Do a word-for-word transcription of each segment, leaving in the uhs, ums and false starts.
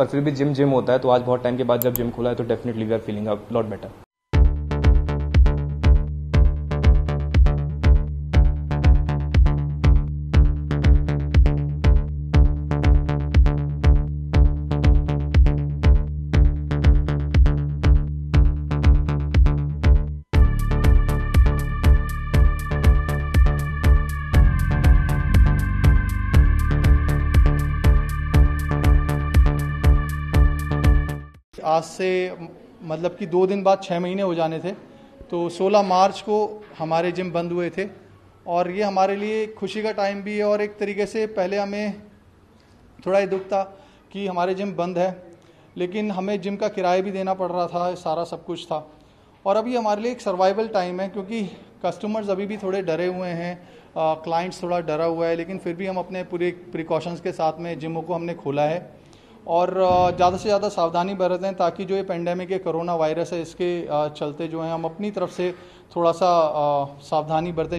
पर फिर भी जिम जिम होता है। तो आज बहुत टाइम के बाद जब जिम खुला है तो definitely we are feeling a lot better. आज से मतलब कि दो दिन बाद छः महीने हो जाने थे, तो सोलह मार्च को हमारे जिम बंद हुए थे और ये हमारे लिए खुशी का टाइम भी है। और एक तरीके से पहले हमें थोड़ा ये दुख था कि हमारे जिम बंद है, लेकिन हमें जिम का किराया भी देना पड़ रहा था, सारा सब कुछ था। और अभी हमारे लिए एक सर्वाइवल टाइम है, क्योंकि कस्टमर्स अभी भी थोड़े डरे हुए हैं, क्लाइंट्स थोड़ा डरा हुआ है, लेकिन फिर भी हम अपने पूरे प्रिकॉशंस के साथ में जिमों को हमने खोला है और ज़्यादा से ज़्यादा सावधानी बरतें, ताकि जो ये पेंडेमिक है, कोरोना वायरस है, इसके चलते जो है हम अपनी तरफ से थोड़ा सा सावधानी बरतें।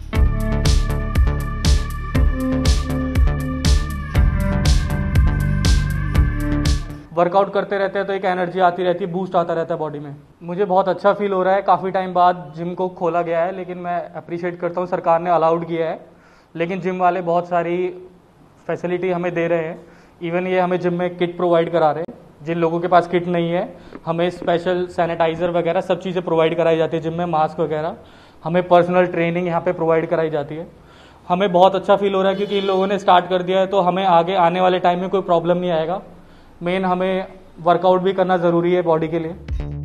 वर्कआउट करते रहते हैं तो एक एनर्जी आती रहती है, बूस्ट आता रहता है बॉडी में। मुझे बहुत अच्छा फील हो रहा है। काफ़ी टाइम बाद जिम को खोला गया है, लेकिन मैं अप्रिशिएट करता हूँ सरकार ने अलाउड किया है, लेकिन जिम वाले बहुत सारी फैसिलिटी हमें दे रहे हैं। इवन ये हमें जिम में किट प्रोवाइड करा रहे हैं, जिन लोगों के पास किट नहीं है हमें स्पेशल सैनिटाइज़र वगैरह सब चीज़ें प्रोवाइड कराई जाती है जिम में, मास्क वगैरह, हमें पर्सनल ट्रेनिंग यहाँ पे प्रोवाइड कराई जाती है। हमें बहुत अच्छा फील हो रहा है क्योंकि इन लोगों ने स्टार्ट कर दिया है, तो हमें आगे आने वाले टाइम में कोई प्रॉब्लम नहीं आएगा। मेन हमें वर्कआउट भी करना ज़रूरी है बॉडी के लिए।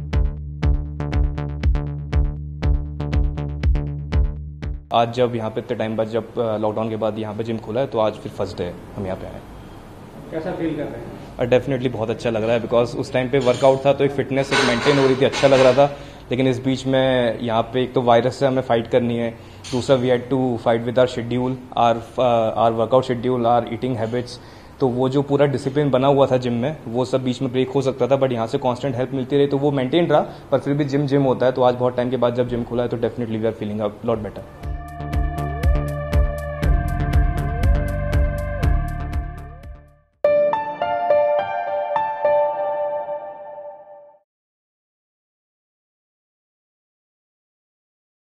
आज जब यहाँ पे इतने टाइम बाद जब लॉकडाउन के बाद यहाँ पे जिम खुला है तो आज फिर फर्स्ट डे है हम यहाँ पे आए। कैसा फील कर रहे हैं? डेफिनेटली बहुत अच्छा लग रहा है, बिकॉज उस टाइम पे वर्कआउट था तो एक फिटनेस एक मेंटेन हो रही थी, अच्छा लग रहा था। लेकिन इस बीच में यहाँ पे एक तो वायरस से हमें फाइट करनी है, दूसरा we had to fight with our schedule, our our workout schedule, our eating habits. तो वो जो पूरा डिसिप्लिन बना हुआ था जिम में, वो सब बीच में ब्रेक हो सकता था, बट यहाँ से कांस्टेंट हेल्प मिलती रही तो वो मेंटेन रहा। पर फिर भी जिम जिम होता है। तो आज बहुत टाइम के बाद जब जिम खुला है तो definitely we are feeling a lot better.